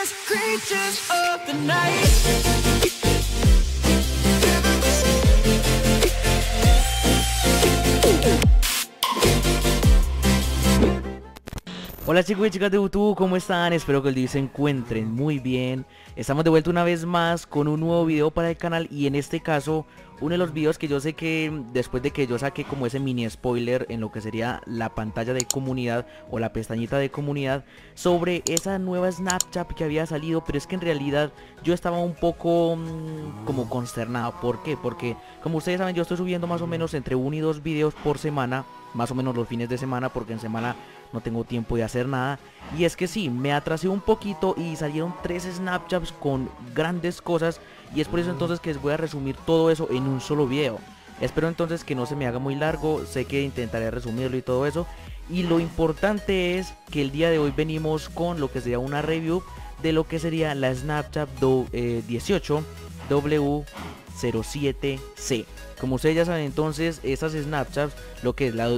creatures of the night. Hola chicos y chicas de YouTube, ¿cómo están? Espero que el día se encuentren muy bien. Estamos de vuelta una vez más con un nuevo video para el canal. Y en este caso, uno de los videos que yo sé que después de que yo saqué como ese mini spoiler en lo que sería la pantalla de comunidad o la pestañita de comunidad, sobre esa nueva Snapchat que había salido, pero es que en realidad yo estaba un poco como consternado. ¿Por qué? Porque como ustedes saben, yo estoy subiendo más o menos entre 1 y 2 videos por semana, más o menos los fines de semana, porque en semana no tengo tiempo de hacer nada. Y es que sí, me atrasé un poquito y salieron 3 Snapchats con grandes cosas. Y es por eso entonces que les voy a resumir todo eso en un solo video. Espero entonces que no se me haga muy largo, sé que intentaré resumirlo y todo eso. Y lo importante es que el día de hoy venimos con lo que sería una review de lo que sería la Snapchat 18W07C. Como ustedes ya saben, entonces estas Snapchats, lo que es la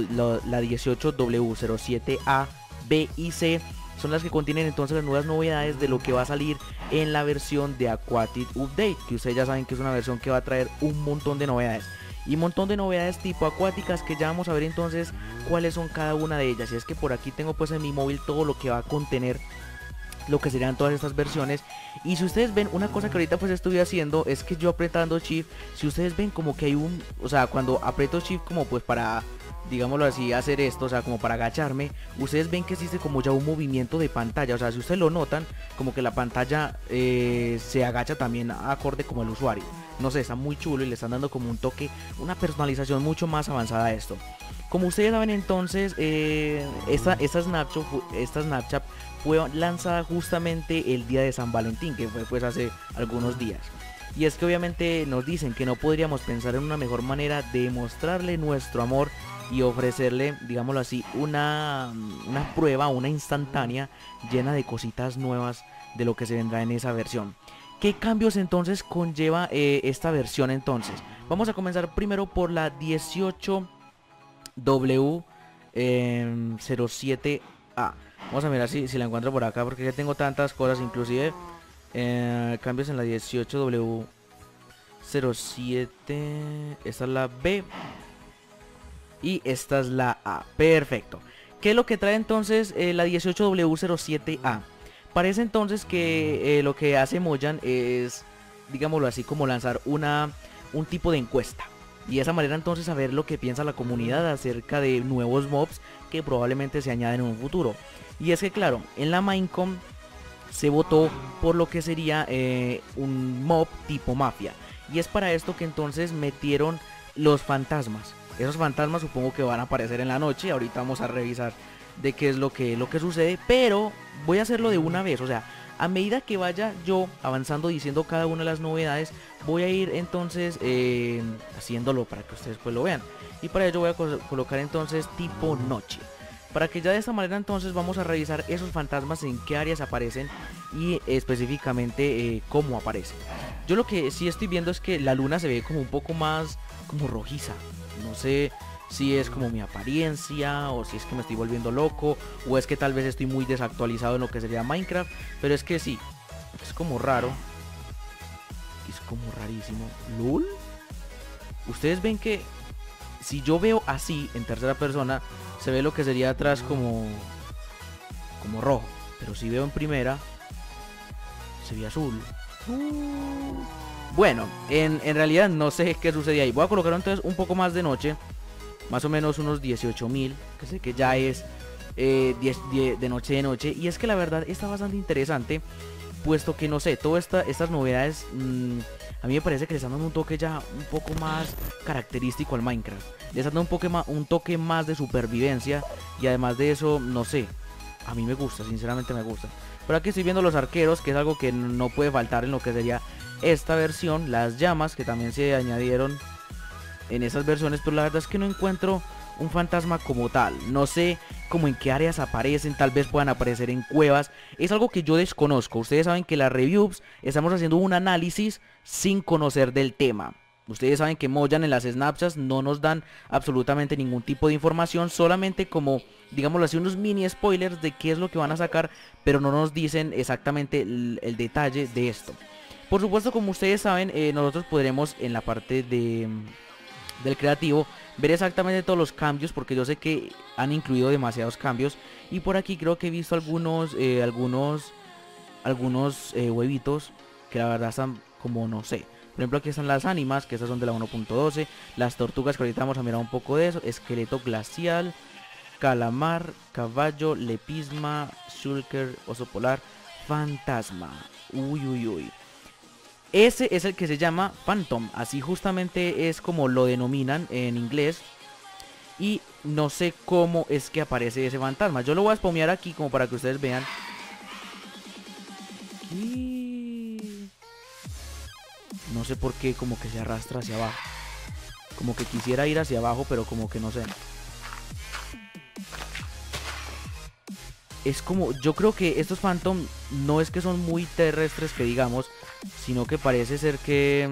18W07A, B y C, son las que contienen entonces las nuevas novedades de lo que va a salir en la versión de Aquatic Update, que ustedes ya saben que es una versión que va a traer un montón de novedades. Y un montón de novedades tipo acuáticas, que ya vamos a ver entonces cuáles son cada una de ellas. Y es que por aquí tengo pues en mi móvil todo lo que va a contener lo que serían todas estas versiones. Y si ustedes ven, una cosa que ahorita pues estuve haciendo es que yo apretando Shift, si ustedes ven como que hay un, o sea, cuando aprieto Shift como pues para, digámoslo así, hacer esto, o sea, como para agacharme, ustedes ven que existe como ya un movimiento de pantalla. O sea, si ustedes lo notan, como que la pantalla se agacha también acorde como el usuario. No sé, está muy chulo y le están dando como un toque, una personalización mucho más avanzada a esto. Como ustedes saben entonces, esta Snapchat fue lanzada justamente el día de San Valentín, que fue pues hace algunos días. Y es que obviamente nos dicen que no podríamos pensar en una mejor manera de mostrarle nuestro amor y ofrecerle, digámoslo así, una prueba, una instantánea llena de cositas nuevas de lo que se vendrá en esa versión. ¿Qué cambios entonces conlleva esta versión entonces? Vamos a comenzar primero por la 18W07A. Vamos a mirar si la encuentro por acá, porque ya tengo tantas cosas, inclusive cambios en la 18W07. Esta es la B y esta es la A. Perfecto. ¿Qué es lo que trae entonces la 18W07A? Parece entonces que lo que hace Mojang es, digámoslo así, como lanzar un tipo de encuesta. Y de esa manera entonces saber lo que piensa la comunidad acerca de nuevos mobs que probablemente se añaden en un futuro. Y es que claro, en la Minecon se votó por lo que sería un mob tipo mafia. Y es para esto que entonces metieron los fantasmas. Esos fantasmas supongo que van a aparecer en la noche. Ahorita vamos a revisar de qué es lo que sucede. Pero voy a hacerlo de una vez. O sea, a medida que vaya yo avanzando diciendo cada una de las novedades, voy a ir entonces haciéndolo para que ustedes pues lo vean. Y para ello voy a colocar entonces tipo noche, para que ya de esta manera entonces vamos a revisar esos fantasmas, en qué áreas aparecen y específicamente cómo aparecen. Yo lo que sí estoy viendo es que la luna se ve como un poco más como rojiza. No sé si es como mi apariencia o si es que me estoy volviendo loco o es que tal vez estoy muy desactualizado en lo que sería Minecraft. Pero es que sí, es como raro. Es como rarísimo. ¿Lul? Ustedes ven que si yo veo así en tercera persona, se ve lo que sería atrás como rojo. Pero si veo en primera, se ve azul. Bueno, en realidad no sé qué sucede ahí. Voy a colocar entonces un poco más de noche, más o menos unos 18.000, que sé que ya es de noche. Y es que la verdad está bastante interesante, puesto que no sé, todas estas novedades a mí me parece que le están dando un toque ya un poco más característico al Minecraft. Le están dando un toque más de supervivencia. Y además de eso, no sé, a mí me gusta, sinceramente me gusta. Pero aquí estoy viendo los arqueros, que es algo que no puede faltar en lo que sería esta versión. Las llamas, que también se añadieron en esas versiones. Pero la verdad es que no encuentro un fantasma como tal. No sé como en qué áreas aparecen. Tal vez puedan aparecer en cuevas. Es algo que yo desconozco. Ustedes saben que las reviews estamos haciendo un análisis sin conocer del tema. Ustedes saben que Mojang en las snapshots no nos dan absolutamente ningún tipo de información, solamente como, digámoslo así, unos mini spoilers de qué es lo que van a sacar, pero no nos dicen exactamente el detalle de esto. Por supuesto, como ustedes saben, nosotros podremos en la parte del creativo ver exactamente todos los cambios, porque yo sé que han incluido demasiados cambios. Y por aquí creo que he visto algunos huevitos que la verdad están como, no sé. Por ejemplo, aquí están las ánimas, que estas son de la 1.12. Las tortugas, que ahorita vamos a mirar un poco de eso. Esqueleto glacial, calamar, caballo, lepisma, shulker, oso polar, fantasma. Uy, uy, uy. Ese es el que se llama Phantom, así justamente es como lo denominan en inglés. Y no sé cómo es que aparece ese fantasma. Yo lo voy a spamear aquí como para que ustedes vean. Y no sé por qué como que se arrastra hacia abajo. Como que quisiera ir hacia abajo, pero como que no sé. Es como, yo creo que estos Phantom no es que son muy terrestres que digamos, sino que parece ser que...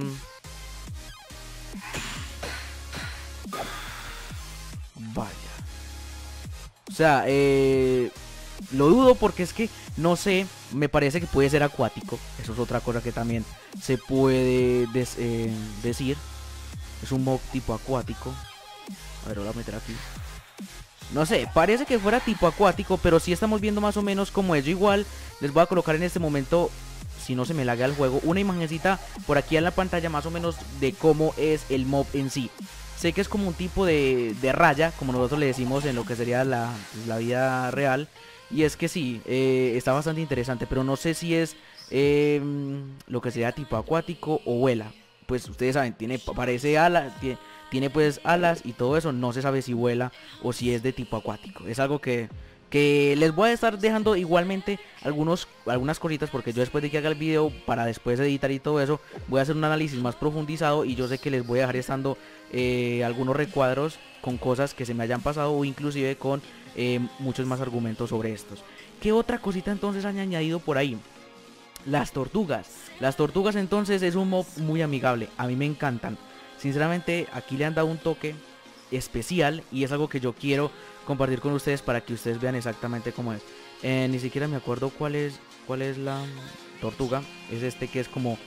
Vaya. O sea, lo dudo porque es que, no sé, me parece que puede ser acuático. Eso es otra cosa que también se puede decir. Es un mob tipo acuático. A ver, lo voy a meter aquí. No sé, parece que fuera tipo acuático, pero sí estamos viendo más o menos como es. Yo igual les voy a colocar en este momento, si no se me laga el juego, una imagencita por aquí en la pantalla más o menos de cómo es el mob en sí. Sé que es como un tipo de raya, como nosotros le decimos en lo que sería la vida real. Y es que sí, está bastante interesante, pero no sé si es lo que sería tipo acuático o vuela. Pues ustedes saben, parece ala, tiene pues alas y todo eso. No se sabe si vuela o si es de tipo acuático. Es algo que les voy a estar dejando igualmente algunas cositas, porque yo después de que haga el video, para después editar y todo eso, voy a hacer un análisis más profundizado. Y yo sé que les voy a dejar estando algunos recuadros con cosas que se me hayan pasado, o inclusive con muchos más argumentos sobre estos. ¿Qué otra cosita entonces han añadido por ahí? Las tortugas. Las tortugas entonces es un mob muy amigable. A mí me encantan. Sinceramente aquí le han dado un toque especial y es algo que yo quiero compartir con ustedes para que ustedes vean exactamente cómo es. Ni siquiera me acuerdo cuál es la tortuga. Es este que es como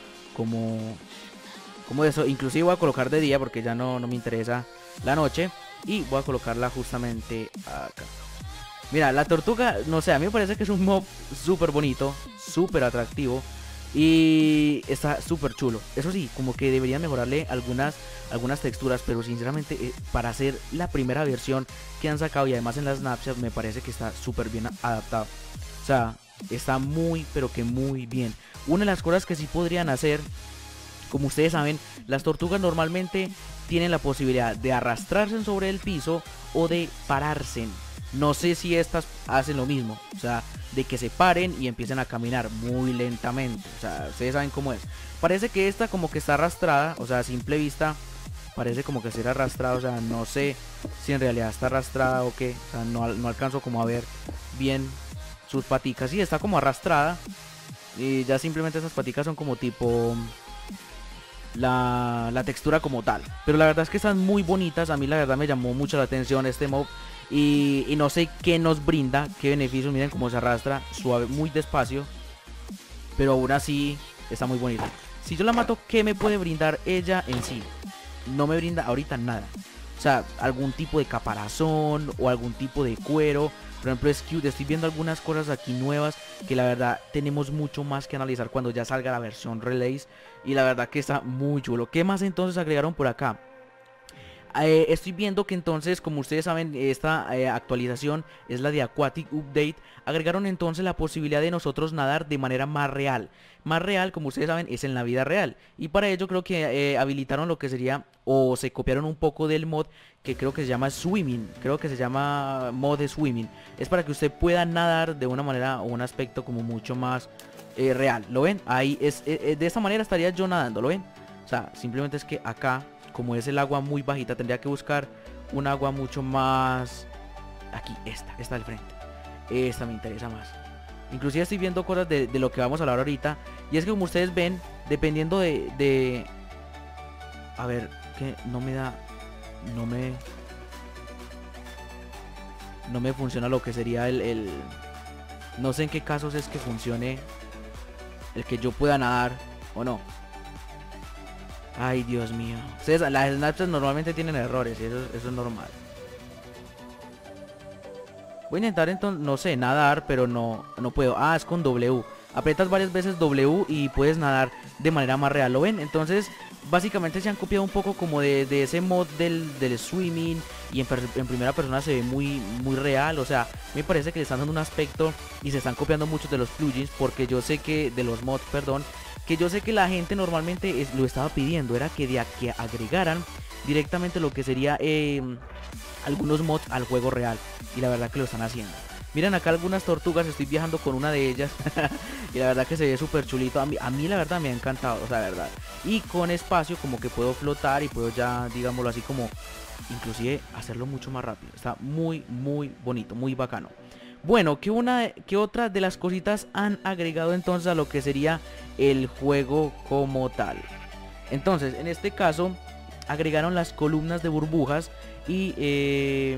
eso. Inclusive voy a colocar de día porque ya no me interesa la noche. Y voy a colocarla justamente acá. Mira, la tortuga, no sé, a mí me parece que es un mob súper bonito, súper atractivo. Y está súper chulo. Eso sí, como que deberían mejorarle algunas texturas, pero sinceramente para hacer la primera versión que han sacado, y además en las snapshots, me parece que está súper bien adaptado. O sea, está muy, pero que muy bien. Una de las cosas que sí podrían hacer, como ustedes saben, las tortugas normalmente tienen la posibilidad de arrastrarse sobre el piso o de pararse. No sé si estas hacen lo mismo, o sea, de que se paren y empiecen a caminar muy lentamente. O sea, ustedes saben cómo es. Parece que esta como que está arrastrada, o sea, a simple vista parece como que será arrastrada. O sea, no sé si en realidad está arrastrada o qué. O sea, no alcanzo como a ver bien sus paticas. Sí, está como arrastrada. Y ya simplemente esas paticas son como tipo la textura como tal. Pero la verdad es que están muy bonitas. A mí la verdad me llamó mucho la atención este mob. Y no sé qué nos brinda, qué beneficios. Miren cómo se arrastra, suave, muy despacio, pero aún así está muy bonita. Si yo la mato, ¿qué me puede brindar ella en sí? No me brinda ahorita nada. O sea, algún tipo de caparazón o algún tipo de cuero. Por ejemplo, es cute. Estoy viendo algunas cosas aquí nuevas que la verdad tenemos mucho más que analizar cuando ya salga la versión release. Y la verdad que está muy chulo. ¿Qué más entonces agregaron por acá? Estoy viendo que entonces, como ustedes saben, esta actualización es la de Aquatic Update. Agregaron entonces la posibilidad de nosotros nadar de manera más real. Más real, como ustedes saben, es en la vida real. Y para ello creo que habilitaron lo que sería, o se copiaron un poco del mod que creo que se llama Swimming. Creo que se llama mod de Swimming. Es para que usted pueda nadar de una manera o un aspecto como mucho más real. ¿Lo ven? Ahí es, de esta manera estaría yo nadando, ¿lo ven? O sea, simplemente es que acá, como es el agua muy bajita, tendría que buscar un agua mucho más... Aquí, esta del frente. Esta me interesa más. Inclusive estoy viendo cosas de lo que vamos a hablar ahorita. Y es que como ustedes ven, dependiendo de A ver, que no me da... No me... No me funciona lo que sería no sé en qué casos es que funcione el que yo pueda nadar o no. Ay, Dios mío. Ustedes, las Snapchats normalmente tienen errores y eso es normal. Voy a intentar entonces, no sé, nadar, pero no puedo. Ah, es con W. Aprietas varias veces W y puedes nadar de manera más real. ¿Lo ven? Entonces, básicamente se han copiado un poco como de ese mod del swimming. Y en primera persona se ve muy real. O sea, me parece que le están dando un aspecto y se están copiando muchos de los plugins. Porque yo sé que, de los mods, perdón. Que yo sé que la gente normalmente lo estaba pidiendo. Era que agregaran directamente lo que sería algunos mods al juego real. Y la verdad que lo están haciendo. Miren acá algunas tortugas, estoy viajando con una de ellas. Y la verdad que se ve súper chulito. A mí la verdad me ha encantado, o sea, la verdad. Y con espacio como que puedo flotar y puedo ya, digámoslo así, como inclusive hacerlo mucho más rápido. Está muy bonito, muy bacano. Bueno, ¿qué otra de las cositas han agregado entonces a lo que sería el juego como tal? Entonces, en este caso, agregaron las columnas de burbujas y...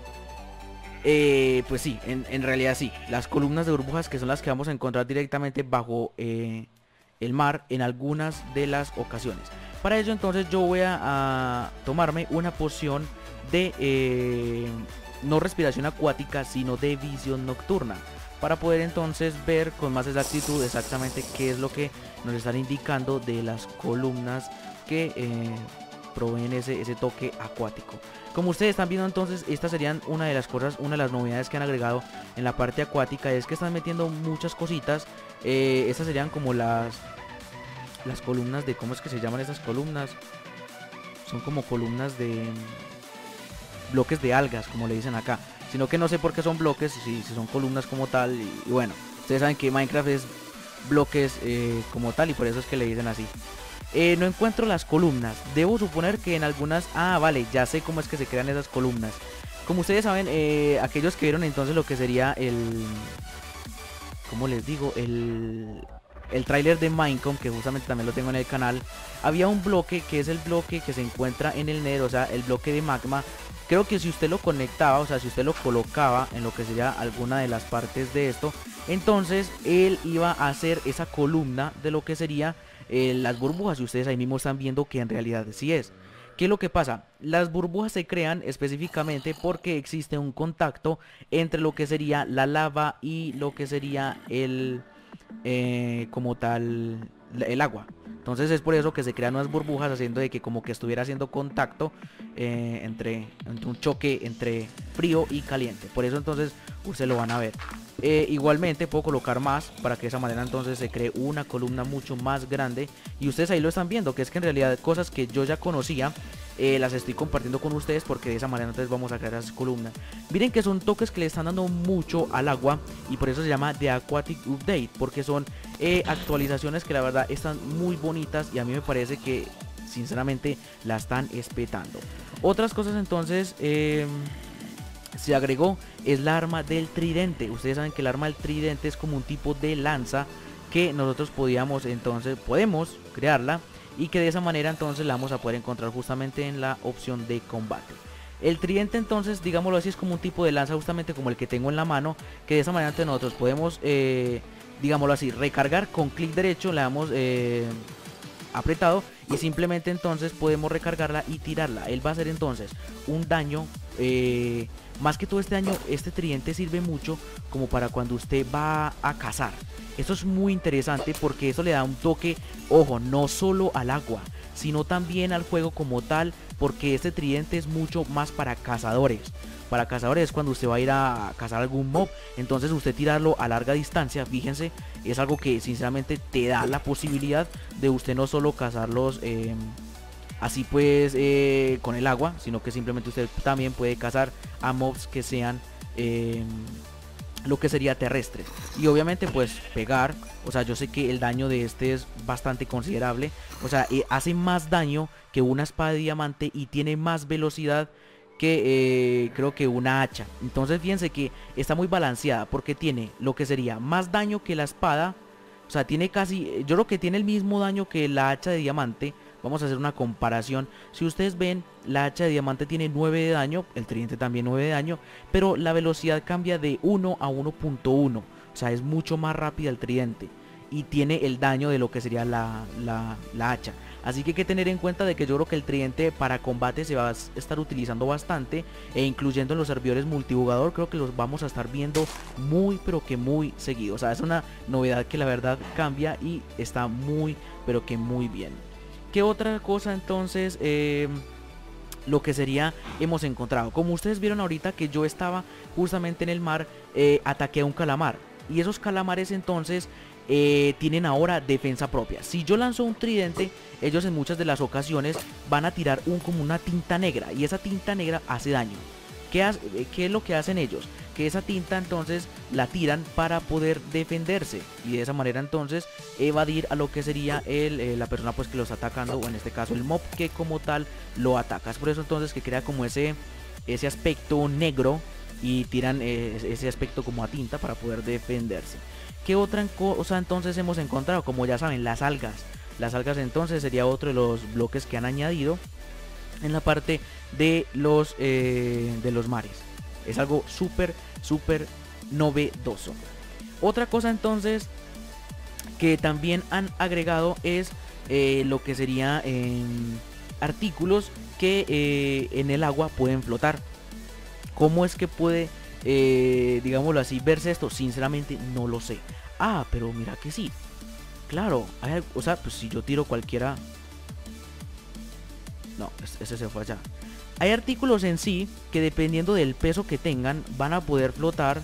pues sí, en realidad sí. Las columnas de burbujas, que son las que vamos a encontrar directamente bajo el mar en algunas de las ocasiones. Para ello entonces yo voy a tomarme una poción de no respiración acuática, sino de visión nocturna, para poder entonces ver con más exactitud exactamente qué es lo que nos están indicando de las columnas que proveen ese toque acuático. Como ustedes están viendo entonces, estas serían una de las cosas, una de las novedades que han agregado en la parte acuática, es que están metiendo muchas cositas. Estas serían como las columnas de, ¿cómo es que se llaman esas columnas? Son como columnas de bloques de algas, como le dicen acá. Sino que no sé por qué son bloques, si son columnas como tal. Y bueno, ustedes saben que Minecraft es bloques como tal, y por eso es que le dicen así. No encuentro las columnas. Debo suponer que en algunas... Ah, vale, ya sé cómo es que se crean esas columnas. Como ustedes saben, aquellos que vieron entonces lo que sería el... ¿Cómo les digo? El tráiler de Minecraft, que justamente también lo tengo en el canal. Había un bloque que es el bloque que se encuentra en el Nether, o sea, el bloque de magma. Creo que si usted lo conectaba, o sea, si usted lo colocaba en lo que sería alguna de las partes de esto, entonces él iba a hacer esa columna de lo que sería las burbujas. Y ustedes ahí mismo están viendo que en realidad sí es. ¿Qué es lo que pasa? Las burbujas se crean específicamente porque existe un contacto entre lo que sería la lava y lo que sería como tal el agua. Entonces es por eso que se crean unas burbujas, haciendo de que como que estuviera haciendo contacto entre un choque entre frío y caliente. Por eso entonces ustedes lo van a ver. Igualmente puedo colocar más para que de esa manera entonces se cree una columna mucho más grande. Y ustedes ahí lo están viendo, que es que en realidad cosas que yo ya conocía las estoy compartiendo con ustedes, porque de esa manera entonces vamos a crear esas columnas. Miren que son toques que le están dando mucho al agua, y por eso se llama The Aquatic Update, porque son actualizaciones que la verdad están muy bonitas y a mí me parece que sinceramente la están espetando. Otras cosas entonces se agregó es la arma del tridente. Ustedes saben que el arma del tridente es como un tipo de lanza que nosotros podemos crearla, y que de esa manera entonces la vamos a poder encontrar justamente en la opción de combate. El tridente entonces, digámoslo así, es como un tipo de lanza justamente como el que tengo en la mano, que de esa manera entonces nosotros podemos digámoslo así, recargar con clic derecho, le damos apretado, y simplemente entonces podemos recargarla y tirarla. Él va a hacer entonces un daño, más que todo este tridente sirve mucho como para cuando usted va a cazar. Esto es muy interesante porque eso le da un toque, ojo, no solo al agua, sino también al juego como tal, porque este tridente es mucho más para cazadores. Para cazadores es cuando usted va a ir a cazar algún mob, entonces usted tirarlo a larga distancia, fíjense, es algo que sinceramente te da la posibilidad de usted no solo cazarlos así pues con el agua, sino que simplemente usted también puede cazar a mobs que sean lo que sería terrestres. Y obviamente pues pegar, o sea, yo sé que el daño de este es bastante considerable, o sea, hace más daño que una espada de diamante y tiene más velocidad que creo que una hacha. Entonces fíjense que está muy balanceada, porque tiene lo que sería más daño que la espada, o sea, tiene casi, yo creo que tiene el mismo daño que la hacha de diamante, Vamos a hacer una comparación. Si ustedes ven, la hacha de diamante tiene 9 de daño, el tridente también 9 de daño, pero la velocidad cambia de 1 a 1.1. O sea, es mucho más rápida el tridente y tiene el daño de lo que sería la hacha. Así que hay que tener en cuenta de que yo creo que el tridente para combate se va a estar utilizando bastante, e incluyendo en los servidores multijugador creo que los vamos a estar viendo muy pero que muy seguido. O sea, es una novedad que la verdad cambia y está muy pero que muy bien. ¿Qué otra cosa entonces? Lo que sería hemos encontrado, como ustedes vieron ahorita que yo estaba justamente en el mar, ataqué a un calamar y esos calamares entonces tienen ahora defensa propia. Si yo lanzo un tridente, ellos en muchas de las ocasiones van a tirar como una tinta negra, y esa tinta negra hace daño. ¿Qué es lo que hacen ellos? Que esa tinta entonces la tiran para poder defenderse y de esa manera entonces evadir a lo que sería la persona pues que los está atacando, o en este caso el mob que como tal lo ataca. Es por eso entonces que crea como ese aspecto negro y tiran ese aspecto como a tinta para poder defenderse. ¿Qué otra cosa entonces hemos encontrado? Como ya saben, las algas. Las algas entonces sería otro de los bloques que han añadido en la parte de los mares. Es algo súper novedoso. Otra cosa entonces que también han agregado es lo que sería artículos que en el agua pueden flotar. ¿Cómo es que puede, digámoslo así, verse esto? Sinceramente no lo sé. Ah, pero mira que sí. Claro, o sea, pues si yo tiro cualquiera... No, ese se fue allá. Hay artículos en sí que dependiendo del peso que tengan van a poder flotar,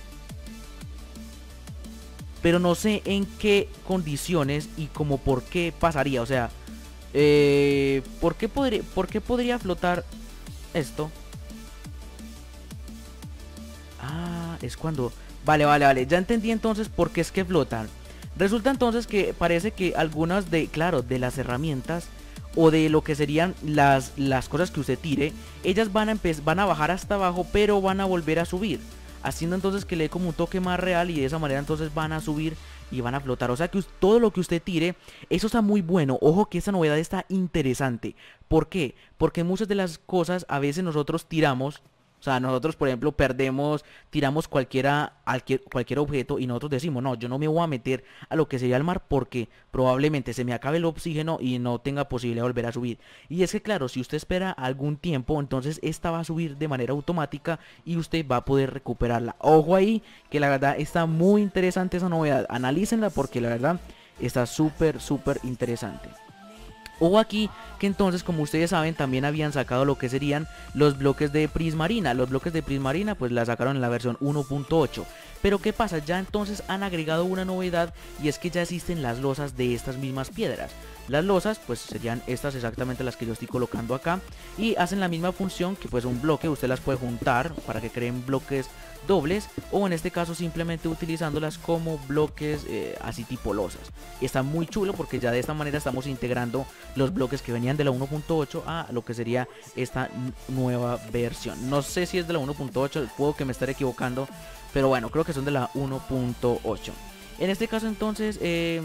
pero no sé en qué condiciones y como por qué pasaría. O sea, ¿por qué podría flotar esto? Ah, es cuando... Vale, ya entendí entonces por qué es que flotan. Resulta entonces que parece que algunas de las herramientas o de lo que serían las cosas que usted tire, ellas van a bajar hasta abajo, pero van a volver a subir, haciendo entonces que le dé como un toque más real, y de esa manera entonces van a subir y van a flotar. O sea que todo lo que usted tire, eso está muy bueno. Ojo que esta novedad está interesante. ¿Por qué? Porque muchas de las cosas a veces nosotros tiramos. O sea, nosotros por ejemplo tiramos cualquier objeto y nosotros decimos, no, yo no me voy a meter a lo que sería el mar porque probablemente se me acabe el oxígeno y no tenga posibilidad de volver a subir. Y es que claro, si usted espera algún tiempo, entonces esta va a subir de manera automática y usted va a poder recuperarla. Ojo ahí, que la verdad está muy interesante esa novedad. Analícenla porque la verdad está súper interesante. O aquí que entonces, como ustedes saben, también habían sacado lo que serían los bloques de Prismarina. Los bloques de Prismarina pues la sacaron en la versión 1.8. Pero ¿qué pasa? Ya entonces han agregado una novedad, y es que ya existen las losas de estas mismas piedras. Las losas pues serían estas exactamente las que yo estoy colocando acá, y hacen la misma función que pues un bloque. Usted las puede juntar para que creen bloques dobles, o en este caso simplemente utilizándolas como bloques así tipo losas. Y está muy chulo porque ya de esta manera estamos integrando los bloques que venían de la 1.8 a lo que sería esta nueva versión. No sé si es de la 1.8, puedo que me esté equivocando, pero bueno, creo que son de la 1.8. En este caso entonces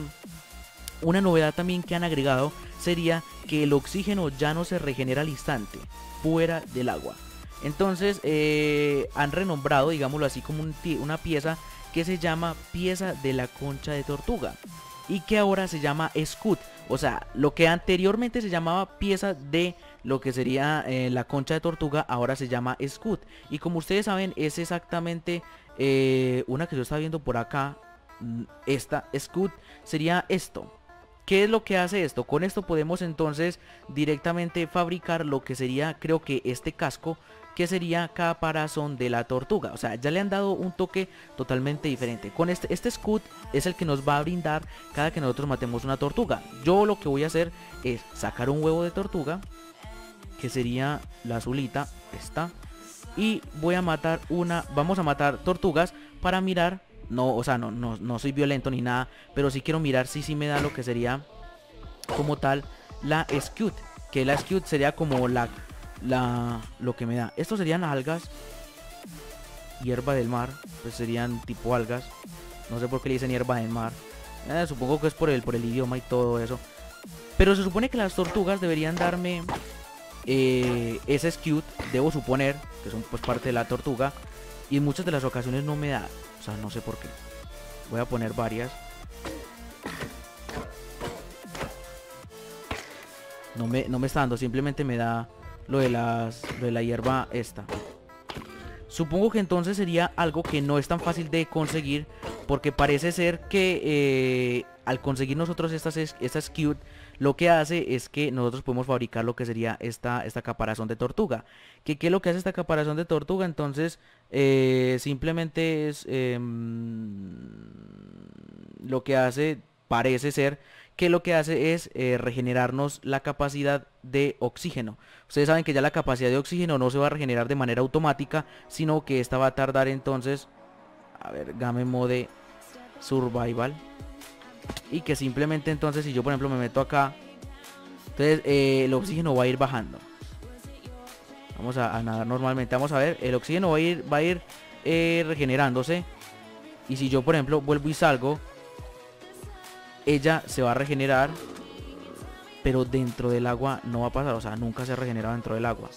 una novedad también que han agregado sería que el oxígeno ya no se regenera al instante fuera del agua. Entonces han renombrado, digámoslo así, como una pieza que se llama pieza de la concha de tortuga, y que ahora se llama Scud. O sea, lo que anteriormente se llamaba pieza de lo que sería la concha de tortuga, ahora se llama Scud. Y como ustedes saben, es exactamente una que yo estaba viendo por acá. Esta Scud sería esto. ¿Qué es lo que hace esto? Con esto podemos entonces directamente fabricar lo que sería, creo que este casco, que sería caparazón de la tortuga. O sea, ya le han dado un toque totalmente diferente. Con este Scud es el que nos va a brindar cada que nosotros matemos una tortuga. Yo lo que voy a hacer es sacar un huevo de tortuga, que sería la azulita, esta, y voy a matar vamos a matar tortugas para mirar. No, o sea, no soy violento ni nada, pero sí quiero mirar si me da lo que sería como tal la Scud, que la Scud sería como lo que me da. Estos serían algas, hierba del mar, pues serían tipo algas. No sé por qué le dicen hierba del mar. Supongo que es por el idioma y todo eso. Pero se supone que las tortugas deberían darme ese Scute, debo suponer, que son pues parte de la tortuga. Y en muchas de las ocasiones no me da. O sea, no sé por qué. Voy a poner varias. No me está dando, simplemente me da lo de la hierba esta. Supongo que entonces sería algo que no es tan fácil de conseguir, porque parece ser que al conseguir nosotros estas Scute, lo que hace es que nosotros podemos fabricar lo que sería esta caparazón de tortuga. ¿Qué es lo que hace esta caparazón de tortuga? Entonces simplemente es lo que hace, parece ser que lo que hace es regenerarnos la capacidad de oxígeno. Ustedes saben que ya la capacidad de oxígeno no se va a regenerar de manera automática, sino que esta va a tardar entonces, a ver, Game Mode Survival. Y que simplemente entonces si yo por ejemplo me meto acá, entonces el oxígeno va a ir bajando. Vamos a nadar normalmente, vamos a ver, el oxígeno va a ir regenerándose. Y si yo por ejemplo vuelvo y salgo, ella se va a regenerar, pero dentro del agua no va a pasar, o sea, nunca se ha regenerado dentro del agua.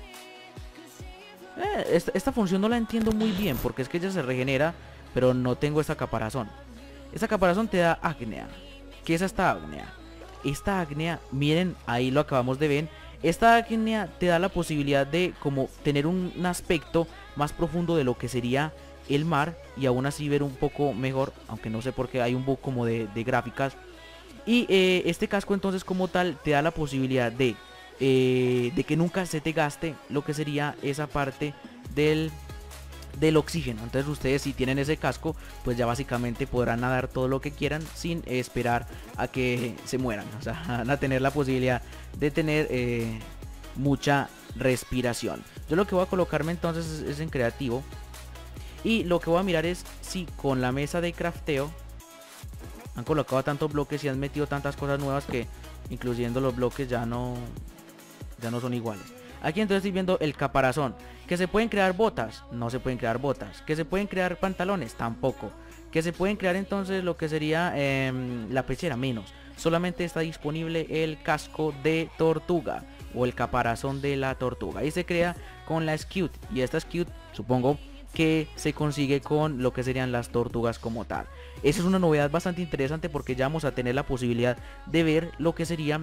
Esta función no la entiendo muy bien, porque es que ella se regenera, pero no tengo esta caparazón. Esta caparazón te da apnea. ¿Qué es esta apnea? Esta apnea, miren, ahí lo acabamos de ver. Esta apnea te da la posibilidad de como tener un aspecto más profundo de lo que sería el mar, y aún así ver un poco mejor, aunque no sé por qué hay un bug como de gráficas. Y este casco entonces como tal te da la posibilidad de que nunca se te gaste lo que sería esa parte del oxígeno. Entonces ustedes si tienen ese casco, pues ya básicamente podrán nadar todo lo que quieran sin esperar a que se mueran. O sea, van a tener la posibilidad de tener mucha respiración. Yo lo que voy a colocarme entonces es en creativo. Y lo que voy a mirar es si con la mesa de crafteo han colocado tantos bloques y han metido tantas cosas nuevas que incluyendo los bloques ya no son iguales. Aquí entonces estoy viendo el caparazón. ¿Que se pueden crear botas? No se pueden crear botas. ¿Que se pueden crear pantalones? Tampoco. ¿Que se pueden crear entonces lo que sería la pechera? Menos. Solamente está disponible el casco de tortuga o el caparazón de la tortuga. Y se crea con la Scute. Y esta Scute, supongo que se consigue con lo que serían las tortugas como tal. Esa es una novedad bastante interesante, porque ya vamos a tener la posibilidad de ver lo que sería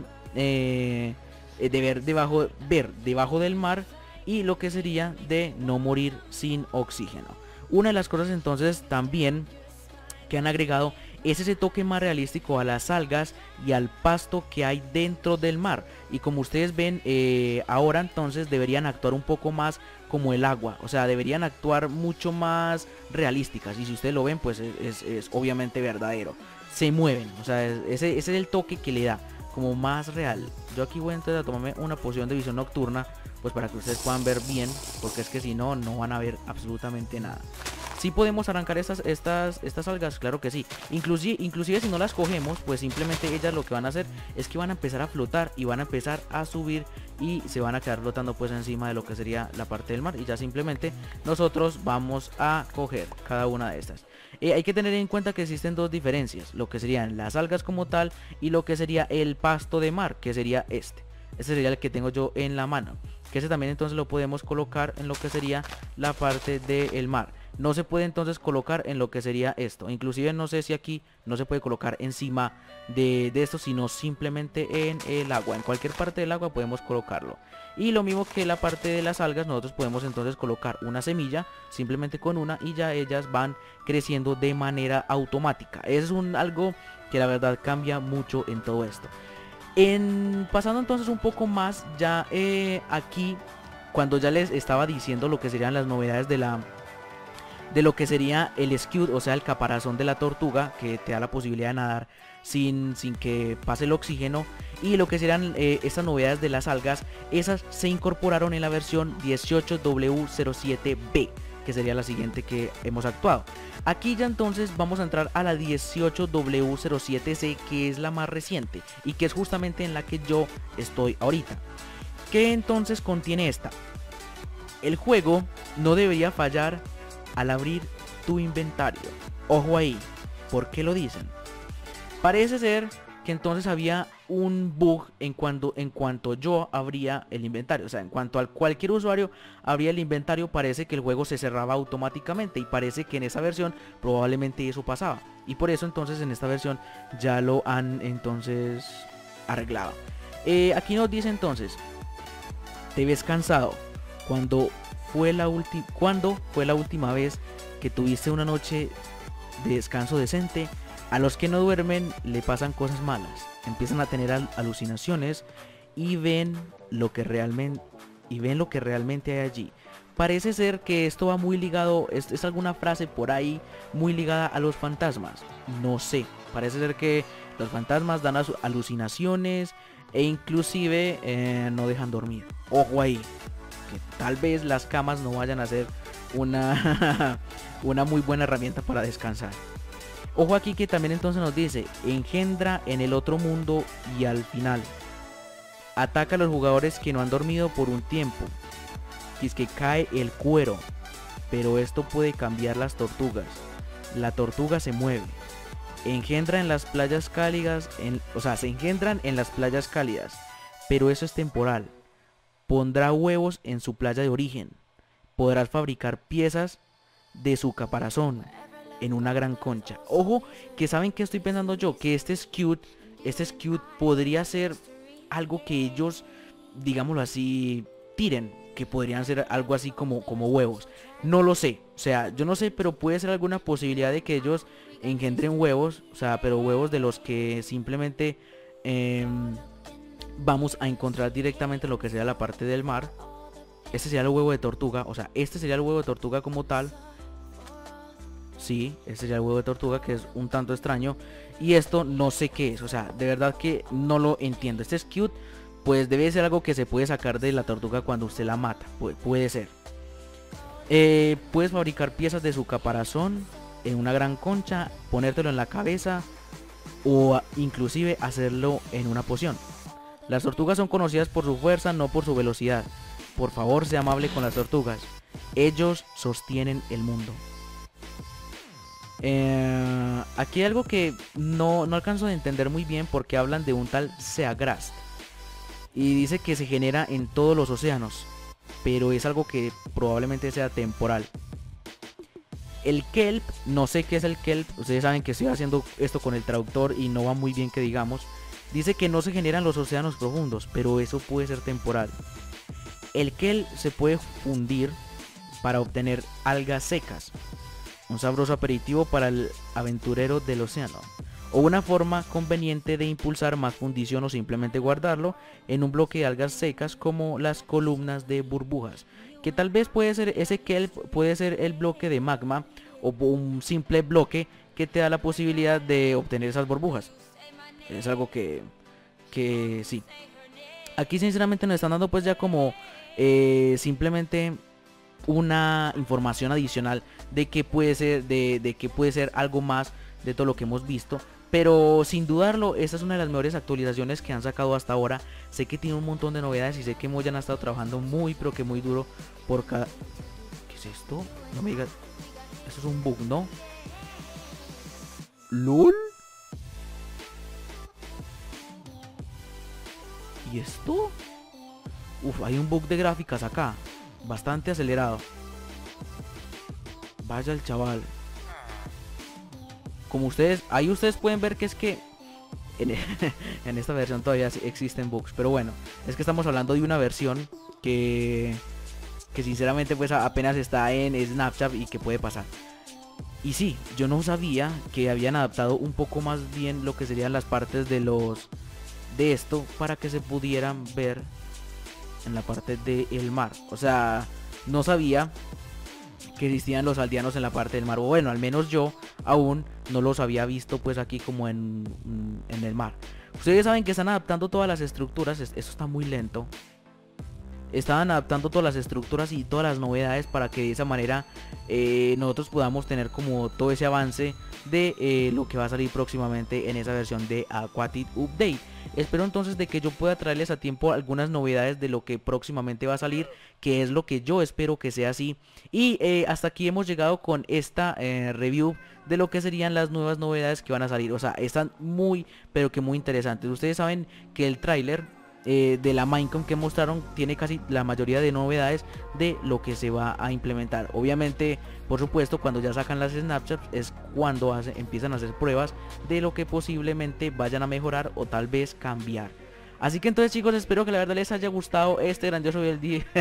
ver debajo del mar, y lo que sería de no morir sin oxígeno. Una de las cosas entonces también que han agregado es ese toque más realístico a las algas y al pasto que hay dentro del mar. Y como ustedes ven, ahora entonces deberían actuar un poco más como el agua. O sea, deberían actuar mucho más realísticas. Y si ustedes lo ven, pues es obviamente verdadero. Se mueven, o sea, ese es el toque que le da, como más real. Yo aquí voy entonces a tomarme una poción de visión nocturna, pues para que ustedes puedan ver bien, porque es que si no, no van a ver absolutamente nada. ¿Sí podemos arrancar estas algas? Claro que sí. Inclusive si no las cogemos, pues simplemente ellas lo que van a hacer es que van a empezar a flotar y van a empezar a subir, y se van a quedar flotando pues encima de lo que sería la parte del mar, y ya simplemente nosotros vamos a coger cada una de estas. Hay que tener en cuenta que existen dos diferencias: lo que serían las algas como tal y lo que sería el pasto de mar, que sería este sería el que tengo yo en la mano, que ese también entonces lo podemos colocar en lo que sería la parte del mar. No se puede entonces colocar en lo que sería esto, inclusive no sé si aquí no se puede colocar encima de esto, sino simplemente en el agua. En cualquier parte del agua podemos colocarlo. Y lo mismo que la parte de las algas, nosotros podemos entonces colocar una semilla simplemente con una, y ya ellas van creciendo de manera automática. Es algo que la verdad cambia mucho en todo esto. Pasando entonces un poco más, ya aquí, cuando ya les estaba diciendo lo que serían las novedades de lo que sería el Scute, o sea el caparazón de la tortuga, que te da la posibilidad de nadar sin que pase el oxígeno, y lo que serían estas novedades de las algas, esas se incorporaron en la versión 18W07B, que sería la siguiente que hemos actuado. Aquí ya entonces vamos a entrar a la 18W07C, que es la más reciente y que es justamente en la que yo estoy ahorita. ¿Qué entonces contiene esta? El juego no debería fallar al abrir tu inventario. Ojo ahí, ¿por qué lo dicen? Parece ser que entonces había un bug en cuanto yo abría el inventario. O sea, en cuanto a cualquier usuario abría el inventario, parece que el juego se cerraba automáticamente. Y parece que en esa versión probablemente eso pasaba. Y por eso entonces en esta versión ya lo han entonces arreglado. Aquí nos dice entonces: te ves cansado. ¿Cuándo fue la última vez que tuviste una noche de descanso decente? A los que no duermen le pasan cosas malas, empiezan a tener alucinaciones y ven lo que realmente hay allí. Parece ser que esto va muy ligado, es alguna frase por ahí muy ligada a los fantasmas. No sé, parece ser que los fantasmas dan alucinaciones e inclusive no dejan dormir. Ojo ahí, que tal vez las camas no vayan a ser una muy buena herramienta para descansar. Ojo aquí que también entonces nos dice: engendra en el otro mundo y al final ataca a los jugadores que no han dormido por un tiempo. Y es que cae el cuero, pero esto puede cambiar las tortugas. La tortuga se mueve. Engendra en las playas cálidas, se engendran en las playas cálidas, pero eso es temporal. Pondrá huevos en su playa de origen. Podrás fabricar piezas de su caparazón en una gran concha. Ojo, que saben que estoy pensando yo, que este Skewed podría ser algo que ellos, digámoslo así, tiren, que podrían ser algo así como huevos. No lo sé, o sea, yo no sé, pero puede ser alguna posibilidad de que ellos engendren huevos, o sea, pero huevos de los que simplemente vamos a encontrar directamente en lo que sería la parte del mar. Este sería el huevo de tortuga, o sea, este sería el huevo de tortuga como tal. Sí, este sería el huevo de tortuga, que es un tanto extraño. Y esto no sé qué es, o sea, de verdad que no lo entiendo. Este es cute, pues debe ser algo que se puede sacar de la tortuga cuando usted la mata, puede ser. Puedes fabricar piezas de su caparazón en una gran concha, ponértelo en la cabeza o inclusive hacerlo en una poción. Las tortugas son conocidas por su fuerza, no por su velocidad. Por favor, sea amable con las tortugas. Ellos sostienen el mundo. Aquí hay algo que no alcanzo a entender muy bien, porque hablan de un tal Seagrast y dice que se genera en todos los océanos, pero es algo que probablemente sea temporal. El kelp, no sé qué es el kelp. Ustedes saben que estoy haciendo esto con el traductor y no va muy bien que digamos. Dice que no se genera en los océanos profundos, pero eso puede ser temporal. El kelp se puede fundir para obtener algas secas, un sabroso aperitivo para el aventurero del océano, o una forma conveniente de impulsar más fundición, o simplemente guardarlo en un bloque de algas secas como las columnas de burbujas, que tal vez puede ser ese kelp, puede ser el bloque de magma o un simple bloque que te da la posibilidad de obtener esas burbujas. Es algo que sí. Aquí sinceramente nos están dando pues ya como simplemente una información adicional de que puede ser de que puede ser algo más de todo lo que hemos visto, pero sin dudarlo esta es una de las mejores actualizaciones que han sacado hasta ahora. Sé que tiene un montón de novedades y sé que Mojang ha estado trabajando muy pero que muy duro por cada... ¿Qué es esto? No me digas, eso es un bug, ¿no? ¿Lol? ¿Y esto? Uf, hay un bug de gráficas acá, bastante acelerado. Vaya el chaval. Como ustedes pueden ver que es que en esta versión todavía existen bugs. Pero bueno, es que estamos hablando de una versión que sinceramente pues apenas está en Snapchat y que puede pasar. Y sí, yo no sabía que habían adaptado un poco más bien lo que serían las partes de esto para que se pudieran ver en la parte del mar. O sea, no sabía que existían los aldeanos en la parte del mar, o bueno, al menos yo aún no los había visto pues aquí como en el mar. Ustedes saben que están adaptando todas las estructuras. Esto está muy lento. estaban adaptando todas las estructuras y todas las novedades para que de esa manera nosotros podamos tener como todo ese avance de lo que va a salir próximamente en esa versión de Aquatic Update. Espero entonces de que yo pueda traerles a tiempo algunas novedades de lo que próximamente va a salir, que es lo que yo espero que sea así. Y hasta aquí hemos llegado con esta review de lo que serían las nuevas novedades que van a salir. O sea, están muy, pero que muy interesantes. Ustedes saben que el tráiler de la Minecon que mostraron tiene casi la mayoría de novedades de lo que se va a implementar. Obviamente, por supuesto, cuando ya sacan las snapshots es cuando empiezan a hacer pruebas de lo que posiblemente vayan a mejorar o tal vez cambiar. Así que entonces, chicos, espero que la verdad les haya gustado este grandioso video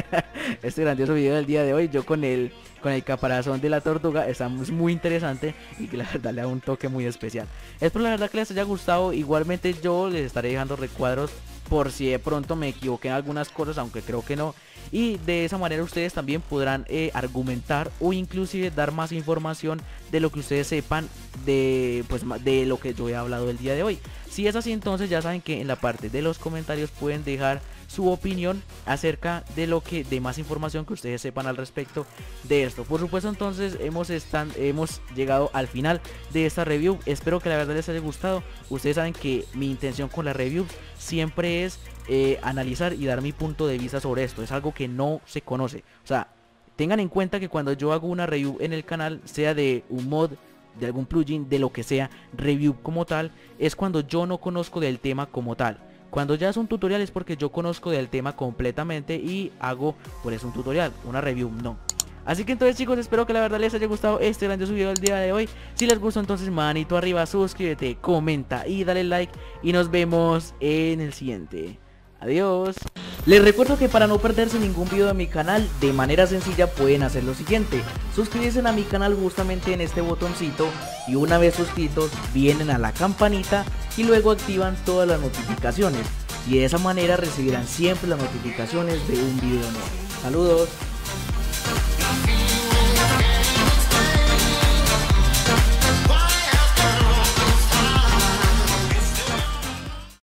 del día de hoy. Yo con el caparazón de la tortuga está muy interesante y que la verdad le da un toque muy especial. Espero la verdad que les haya gustado. Igualmente yo les estaré dejando recuadros por si de pronto me equivoqué en algunas cosas, aunque creo que no. Y de esa manera ustedes también podrán argumentar o inclusive dar más información de lo que ustedes sepan de lo que yo he hablado el día de hoy. Si es así, entonces ya saben que en la parte de los comentarios pueden dejar su opinión acerca de de más información que ustedes sepan al respecto de esto. Por supuesto, entonces hemos llegado al final de esta review. Espero que la verdad les haya gustado. Ustedes saben que mi intención con la review siempre es analizar y dar mi punto de vista sobre esto. Es algo que no se conoce. O sea, tengan en cuenta que cuando yo hago una review en el canal, sea de un mod, de algún plugin, de lo que sea, review como tal, es cuando yo no conozco del tema como tal. Cuando ya es un tutorial es porque yo conozco del tema completamente y hago por eso un tutorial, una review no. Así que entonces, chicos, espero que la verdad les haya gustado este grandioso video del día de hoy. Si les gustó, entonces manito arriba, suscríbete, comenta y dale like. Y nos vemos en el siguiente. Adiós. Les recuerdo que para no perderse ningún video de mi canal, de manera sencilla pueden hacer lo siguiente: suscribirse a mi canal justamente en este botoncito, y una vez suscritos vienen a la campanita y luego activan todas las notificaciones, y de esa manera recibirán siempre las notificaciones de un video nuevo. Saludos.